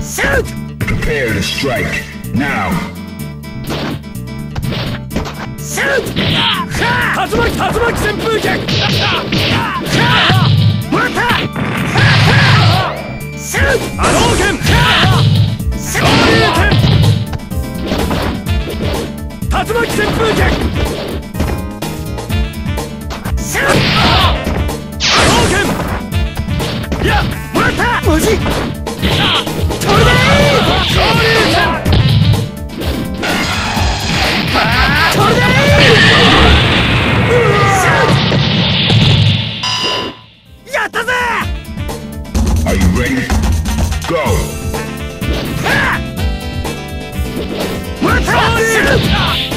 Prepare to strike now. Shoot! 竜巻旋風脚！もらった！シュート！波動拳！昇竜拳！竜巻旋風脚！シュート！波動拳！いや、もらった！マジ？トルネー！昇竜拳！トルネー！やったぜ！ Are you ready? Go! もらった！